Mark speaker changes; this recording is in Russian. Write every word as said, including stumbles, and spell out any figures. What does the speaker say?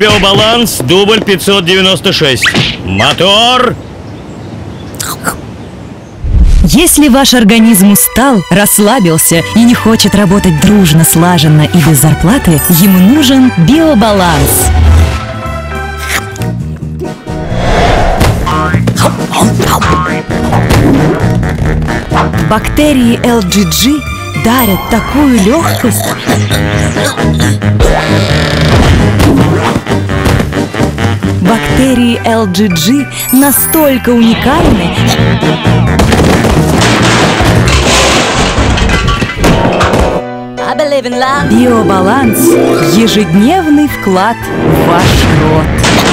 Speaker 1: Биобаланс, дубль пятьсот девяносто шесть. Мотор!
Speaker 2: Если ваш организм устал, расслабился и не хочет работать дружно, слаженно и без зарплаты, ему нужен Биобаланс. Бактерии эл джи джи дарят такую легкость. Бактерии эл джи джи настолько уникальны, Биобаланс – ежедневный вклад в ваш рот.